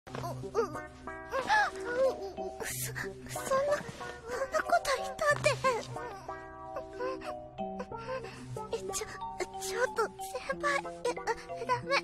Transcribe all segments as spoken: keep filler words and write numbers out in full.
そ、そんな、そんなこと言ったって。え、ちょ、ちょっと先輩、え、ダメ。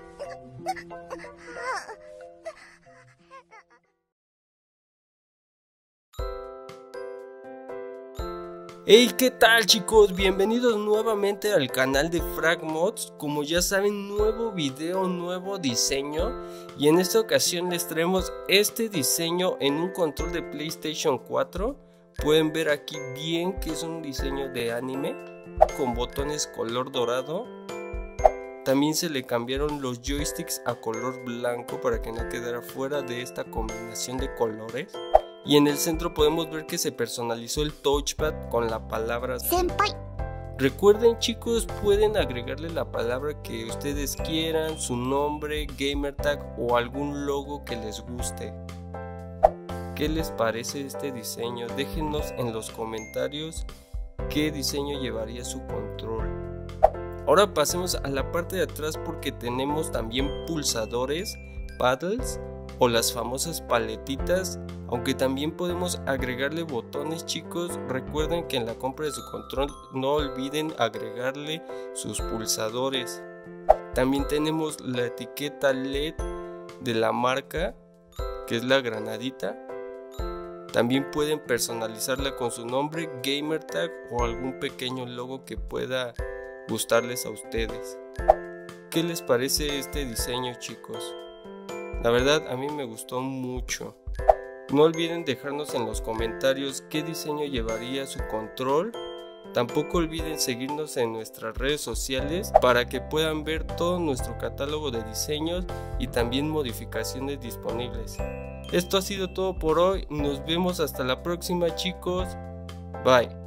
Hey, ¿qué tal, chicos? Bienvenidos nuevamente al canal de Fragmods. Como ya saben, nuevo video, nuevo diseño. Y en esta ocasión les traemos este diseño en un control de PlayStation cuatro. Pueden ver aquí bien que es un diseño de anime con botones color dorado. También se le cambiaron los joysticks a color blanco para que no quedara fuera de esta combinación de colores. Y en el centro podemos ver que se personalizó el touchpad con la palabra Senpai. Recuerden, chicos, pueden agregarle la palabra que ustedes quieran, su nombre, gamertag o algún logo que les guste. ¿Qué les parece este diseño? Déjenos en los comentarios qué diseño llevaría su control. Ahora pasemos a la parte de atrás porque tenemos también pulsadores, paddles o las famosas paletitas, aunque también podemos agregarle botones, chicos. Recuerden que en la compra de su control no olviden agregarle sus pulsadores. También tenemos la etiqueta L E D de la marca, que es la granadita. También pueden personalizarla con su nombre, gamertag o algún pequeño logo que pueda gustarles a ustedes. ¿Qué les parece este diseño, chicos? La verdad, a mí me gustó mucho. No olviden dejarnos en los comentarios qué diseño llevaría su control. Tampoco olviden seguirnos en nuestras redes sociales para que puedan ver todo nuestro catálogo de diseños y también modificaciones disponibles. Esto ha sido todo por hoy. Nos vemos hasta la próxima, chicos. Bye.